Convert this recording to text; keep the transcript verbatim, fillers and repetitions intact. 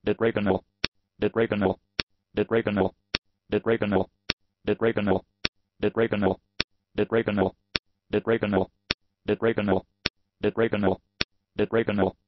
ditrigonal, ditrigonal, ditrigonal, ditrigonal, ditrigonal, ditrigonal, ditrigonal, ditrigonal, ditrigonal, ditrigonal, ditrigonal,